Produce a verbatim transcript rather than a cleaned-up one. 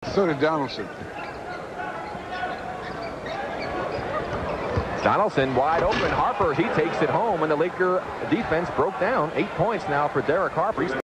So did Donaldson. Donaldson wide open. Harper, he takes it home, and the Laker defense broke down. Eight points now for Derek Harper. He's